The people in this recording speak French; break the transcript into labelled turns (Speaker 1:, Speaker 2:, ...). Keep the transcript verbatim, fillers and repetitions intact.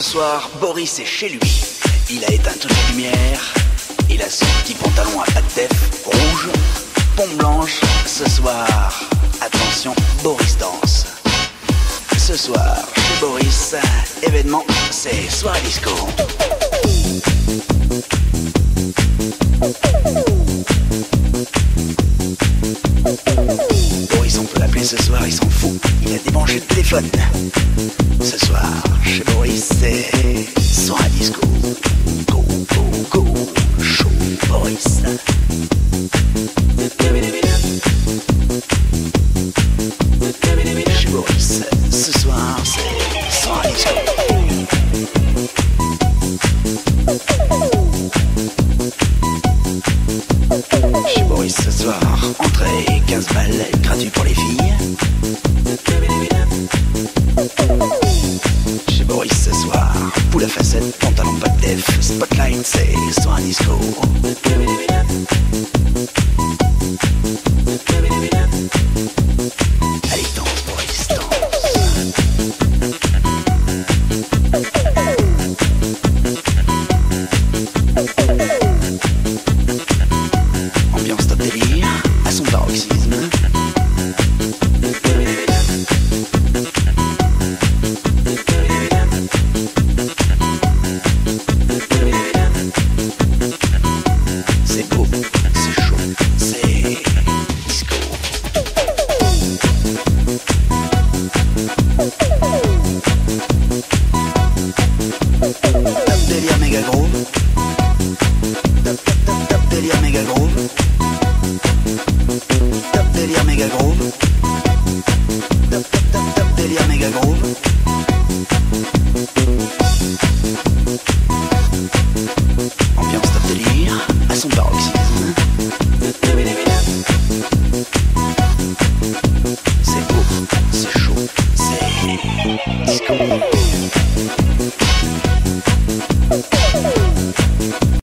Speaker 1: Ce soir, Boris est chez lui. Il a éteint toutes les lumières. Il a son petit pantalon à pattes def rouge, pompe blanche. Ce soir, attention, Boris danse. Ce soir, chez Boris, événement, c'est soirée disco. Boris, on peut l'appeler ce soir, il s'en fout. Il a débranché le téléphone. Ce soir, chez Boris, c'est soirée disco. Go, go, go, chaud Boris. Chez Boris, ce soir, c'est soirée disco. Chez Boris, ce soir, entrée quinze balles, gratuit pour les filles. Chez Boris, ce soir, poule à facettes, pantalon pas de def, spotlight, c'est soirée disco. Allez, danse, Boris, danse. Ambiance top délire, à son paroxysme. C'est beau, c'est chaud, c'est disco. Top délire méga groove. Top, top, top, top délire méga groove. Top délire méga groove. Top, top, top, top délire méga groove. Ambiance top délire, à son paroxysme. C'est beau, c'est chaud, c'est disco.